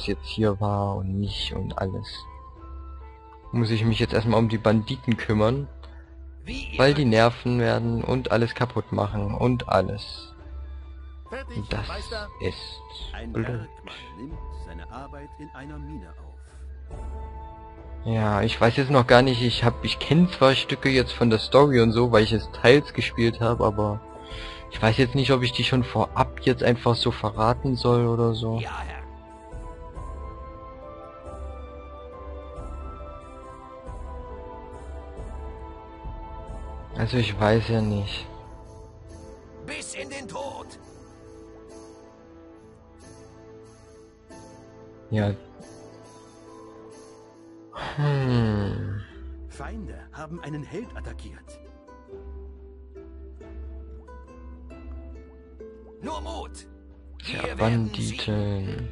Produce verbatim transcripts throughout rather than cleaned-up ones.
jetzt hier war und nicht und alles. Muss ich mich jetzt erstmal um die Banditen kümmern, weil die nerven werden und alles kaputt machen und alles. Und das ist blöd. Ja, ich weiß jetzt noch gar nicht, ich hab, ich kenne zwar Stücke jetzt von der Story und so, weil ich es teils gespielt habe, aber ich weiß jetzt nicht, ob ich die schon vorab jetzt einfach so verraten soll oder so. Ja, Herr. Also ich weiß ja nicht. Bis in den Tod. Ja. Hm. Feinde haben einen Held attackiert. Nur Mut. Tja, Wir werden siegen. Banditen.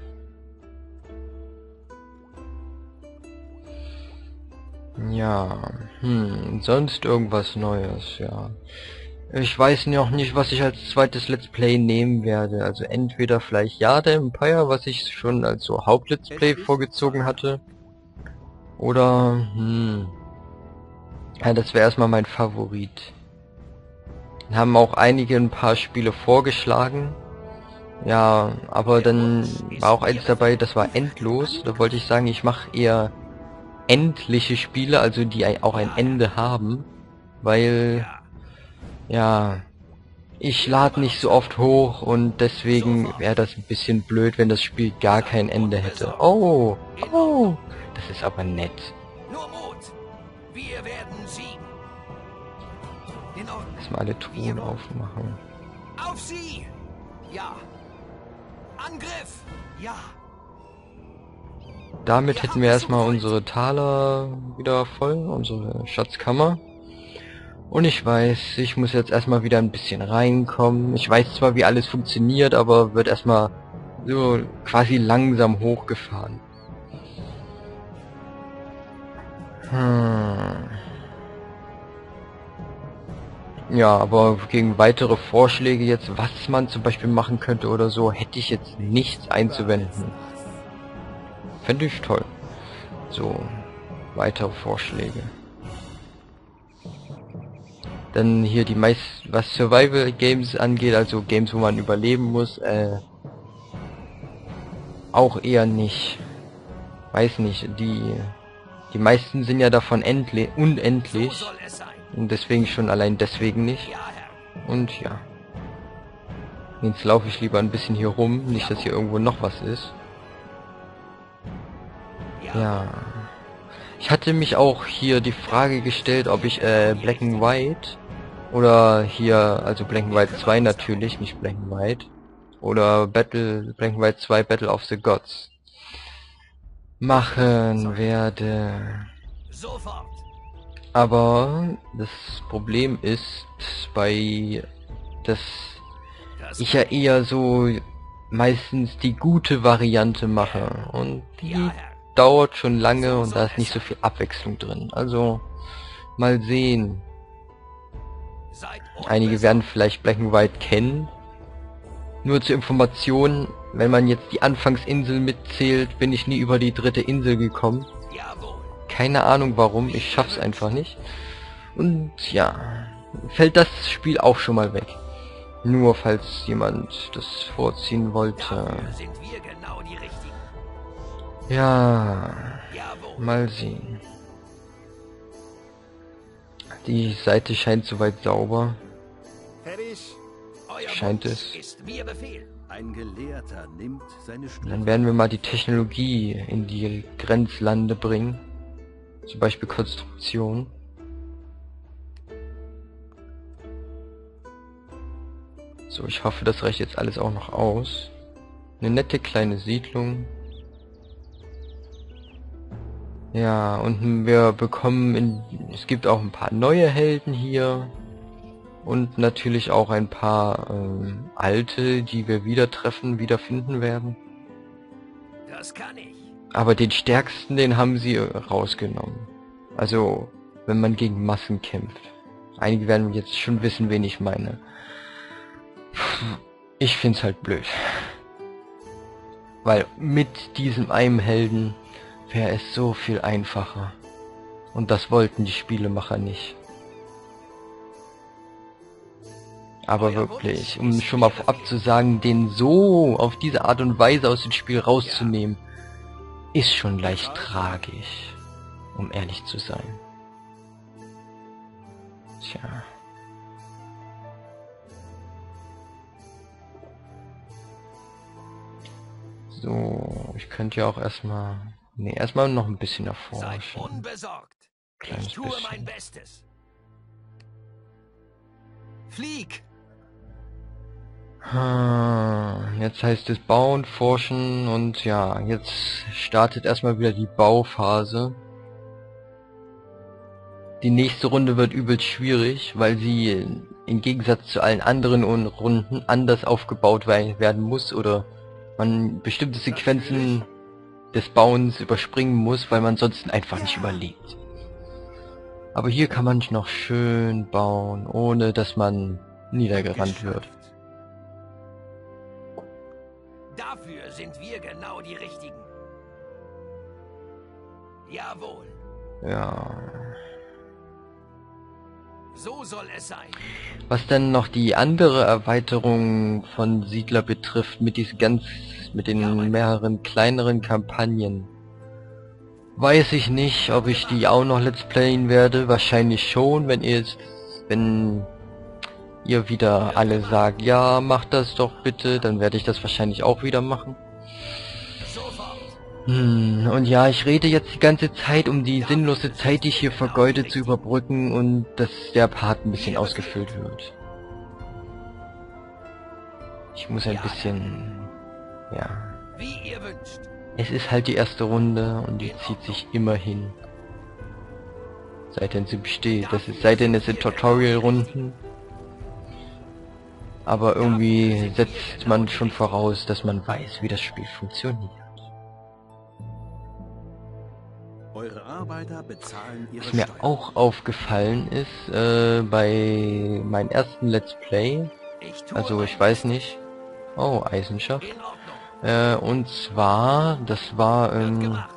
Ja, hm, sonst irgendwas Neues, ja. Ich weiß noch nicht, was ich als zweites Let's Play nehmen werde. Also entweder vielleicht ja, der Empire, was ich schon als so Haupt-Let's Play vorgezogen hatte. Oder, hm, ja, das wäre erstmal mein Favorit. Haben auch einige ein paar Spiele vorgeschlagen. Ja, aber dann war auch eins dabei, das war endlos. Da wollte ich sagen, ich mache eher endliche Spiele, also die auch ein Ende haben, weil, ja, ich lade nicht so oft hoch und deswegen wäre das ein bisschen blöd, wenn das Spiel gar kein Ende hätte. Oh, oh, das ist aber nett. Nur Mut. Wir werden siegen. Den Ort. Erstmal alle Truhen aufmachen. Auf sie! Ja. Angriff! Ja. Damit hätten wir erstmal unsere Taler wieder voll, unsere Schatzkammer. Und ich weiß, ich muss jetzt erstmal wieder ein bisschen reinkommen. Ich weiß zwar, wie alles funktioniert, aber wird erstmal so quasi langsam hochgefahren. Hm. Ja, aber gegen weitere Vorschläge jetzt, was man zum Beispiel machen könnte oder so, hätte ich jetzt nichts einzuwenden. Fände ich toll. So, weitere Vorschläge. Dann hier die meist, was Survival Games angeht, also Games, wo man überleben muss, äh, auch eher nicht. Weiß nicht, die, die meisten sind ja davon endlich, unendlich. So soll es sein. Und deswegen schon allein deswegen nicht. Ja, Herr. Und ja. Jetzt laufe ich lieber ein bisschen hier rum, nicht dass hier irgendwo noch was ist. Ja. Ich hatte mich auch hier die Frage gestellt, ob ich äh, Black and White oder hier, also Black and White zwei natürlich, nicht Black and White, oder Battle, Black and White zwei Battle of the Gods machen werde. Sofort. Aber das Problem ist bei, dass Das ich ja eher so meistens die gute Variante mache und die Ja, Herr. dauert schon lange und da ist nicht so viel Abwechslung drin. Also mal sehen. Seid Einige werden vielleicht Black and White kennen. Nur zur Information, wenn man jetzt die Anfangsinsel mitzählt, bin ich nie über die dritte Insel gekommen. Jawohl. Keine Ahnung warum, ich schaff's einfach nicht. Und ja, fällt das Spiel auch schon mal weg. Nur falls jemand das vorziehen wollte. Dafür sind wir genau die Richtigen. Ja, Jawohl. mal sehen. Die Seite scheint soweit sauber. Fertig. Euer Scheint Wunsch es. ist mir Befehl. Ein Gelehrter nimmt seine Und Stufe. dann werden wir mal die Technologie in die Grenzlande bringen. Zum Beispiel Konstruktion. So, ich hoffe, das reicht jetzt alles auch noch aus. Eine nette kleine Siedlung. Ja, und wir bekommen in, es gibt auch ein paar neue Helden hier. Und natürlich auch ein paar ähm, alte, die wir wieder treffen, wiederfinden werden. Das kann ich. Aber den stärksten, den haben sie rausgenommen. Also, wenn man gegen Massen kämpft. Einige werden jetzt schon wissen, wen ich meine. Ich find's halt blöd. Weil mit diesem einen Helden wäre es so viel einfacher. Und das wollten die Spielemacher nicht. Aber wirklich, um schon mal vorab zu sagen, den so auf diese Art und Weise aus dem Spiel rauszunehmen, ist schon leicht tragisch, um ehrlich zu sein. Tja. So, ich könnte ja auch erstmal... Ne, erstmal noch ein bisschen Seid erforschen. unbesorgt. Kleines Ich tue bisschen. mein Bestes. Flieg! Hm, Jetzt heißt es bauen, forschen und ja, jetzt startet erstmal wieder die Bauphase. Die nächste Runde wird übelst schwierig, weil sie im Gegensatz zu allen anderen Runden anders aufgebaut werden muss oder man bestimmte Sequenzen des Bauens überspringen muss, weil man sonst einfach nicht überlebt. Aber hier kann man noch schön bauen, ohne dass man niedergerannt wird. Dafür sind wir genau die Richtigen. Jawohl, Ja. so soll es sein. Was dann noch die andere Erweiterung von Siedler betrifft, mit diesen ganz, mit den mehreren kleineren Kampagnen, weiß ich nicht, ob ich die auch noch Let's Playen werde. Wahrscheinlich schon, wenn ihr jetzt, wenn ihr wieder alle sagt, ja, macht das doch bitte, dann werde ich das wahrscheinlich auch wieder machen. Sofort. Hm, und ja, ich rede jetzt die ganze Zeit, um die sinnlose Zeit, die ich hier vergeude, zu überbrücken und dass der Part ein bisschen ausgefüllt wird. Ich muss ein bisschen... ja... Wie ihr wünscht. Es ist halt die erste Runde und die zieht sich immer hin. Seitdem sie besteht. Das ist, seitdem es sind Tutorial-Runden. Aber irgendwie setzt man schon voraus, dass man weiß, wie das Spiel funktioniert. Eure Arbeiter bezahlen ihre Was mir Steuern. auch aufgefallen ist, äh, bei meinem ersten Let's Play, Ich tue also mein ich weiß nicht, oh, Eisenschaft, In Ordnung. äh, und zwar, das war, Wird ähm, gemacht.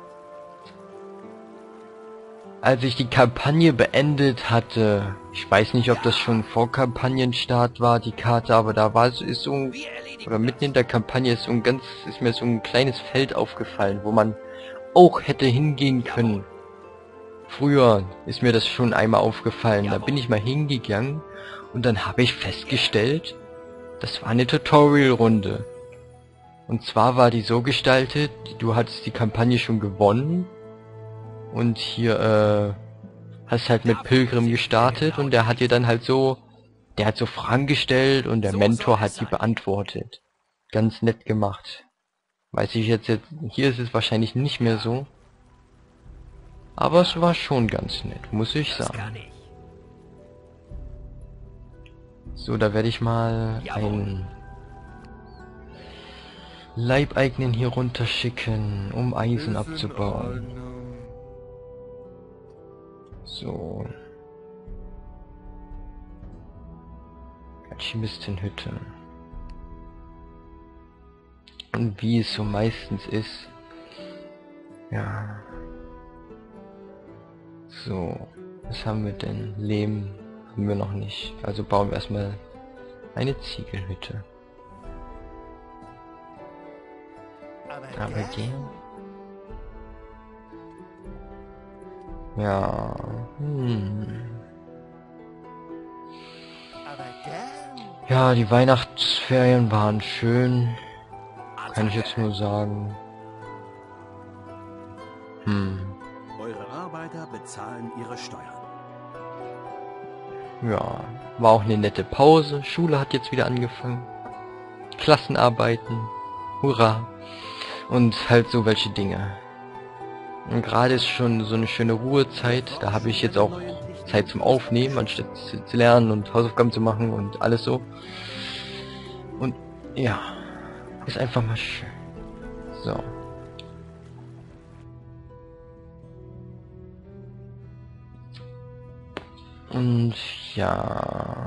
als ich die Kampagne beendet hatte, ich weiß nicht, ob das schon vor Kampagnenstart war, die Karte, aber da war es, ist so, ein- Wir erledigen oder mitten das. in der Kampagne ist so ein ganz, ist mir so ein kleines Feld aufgefallen, wo man auch hätte hingehen können. Früher ist mir das schon einmal aufgefallen, da bin ich mal hingegangen und dann habe ich festgestellt, das war eine Tutorial-Runde. Und zwar war die so gestaltet, du hattest die Kampagne schon gewonnen und hier äh, hast halt mit Pilgrim gestartet und der hat dir dann halt so, der hat so Fragen gestellt und der Mentor hat die beantwortet. Ganz nett gemacht. Weiß ich jetzt, jetzt hier ist es wahrscheinlich nicht mehr so. Aber es war schon ganz nett, muss ich Das sagen. kann ich. So, da werde ich mal einen Leibeigenen hier runterschicken, um Eisen abzubauen. So. Alchemistenhütte. Und wie es so meistens ist. Ja. So. Was haben wir denn? Lehm haben wir noch nicht. Also bauen wir erstmal eine Ziegelhütte. Aber gern. Ja. Hm. Ja, die Weihnachtsferien waren schön. Kann ich jetzt nur sagen. Hm. Eure Arbeiter bezahlen ihre Steuern. Ja, war auch eine nette Pause. Schule hat jetzt wieder angefangen. Klassenarbeiten. Hurra. Und halt so welche Dinge. Und gerade ist schon so eine schöne Ruhezeit. Da habe ich jetzt auch Zeit zum Aufnehmen, anstatt zu, zu lernen und Hausaufgaben zu machen und alles so. Und ja, ist einfach mal schön. So. Und ja,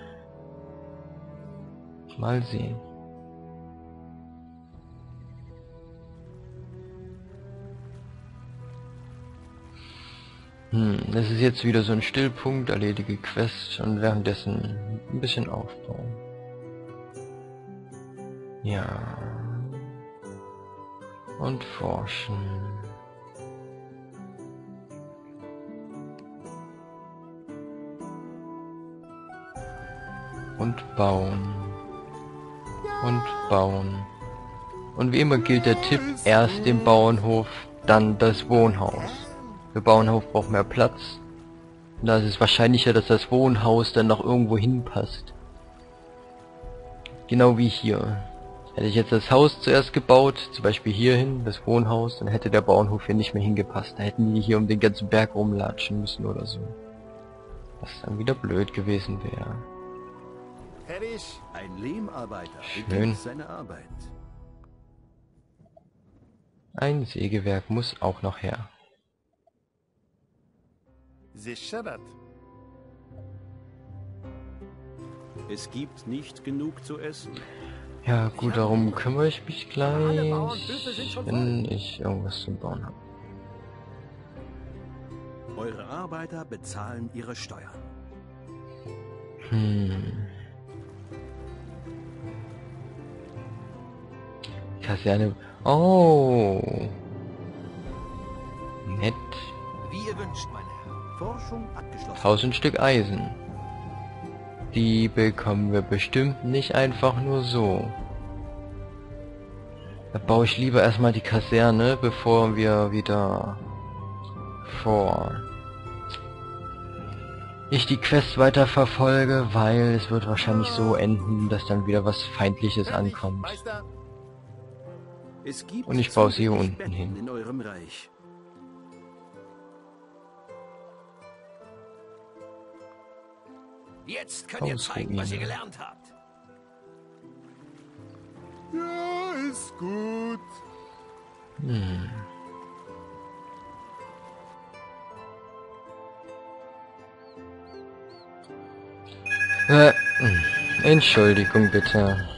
mal sehen. Hm, das ist jetzt wieder so ein Stillpunkt, erledige Quest und währenddessen ein bisschen aufbauen. Ja. Und forschen. Und bauen. Und bauen. Und wie immer gilt der Tipp, erst den Bauernhof, dann das Wohnhaus. Der Bauernhof braucht mehr Platz. Und da ist es wahrscheinlicher, dass das Wohnhaus dann noch irgendwo hinpasst. Genau wie hier. Hätte ich jetzt das Haus zuerst gebaut, zum Beispiel hier hin, das Wohnhaus, dann hätte der Bauernhof hier nicht mehr hingepasst. Da hätten die hier um den ganzen Berg rumlatschen müssen oder so. Was dann wieder blöd gewesen wäre. Fertig. Ein Lehmarbeiter Schön. beginnt seine Arbeit. Ein Sägewerk muss auch noch her. Sicherat. Es gibt nicht genug zu essen. Ja gut, darum kümmere ich mich gleich, wenn ich irgendwas zum Bauen habe. Eure Arbeiter bezahlen ihre Steuern. Hm. Kaserne. Oh. Nett. Wie ihr wünscht, mein Herr. Forschung abgeschlossen. Tausend Stück Eisen. Die bekommen wir bestimmt nicht einfach nur so. Da baue ich lieber erstmal die Kaserne, bevor wir wieder vor ich die Quest weiter verfolge, weil es wird wahrscheinlich so enden, dass dann wieder was Feindliches ankommt. Es gibt Und ich baue zu sie hier wenig unten Betten hin. in eurem Reich. Jetzt könnt ihr zeigen, was ihr gelernt habt. Ja, ist gut. Hm. Äh, Entschuldigung bitte.